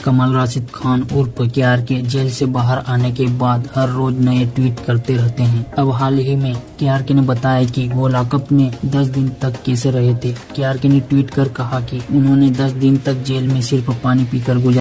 कमल राशिद खान उर्फ KRK jail से बाहर आने के बाद हर रोज नए ट्वीट करते रहते हैं। अब हाल ही में KRK ने बताया कि वो लॉकअप में 10 दिन तक कैसे रहे थे। KRK ने ट्वीट कर कहा कि उन्होंने 10 दिन तक जेल में सिर्फ पानी पीकर गुजारा।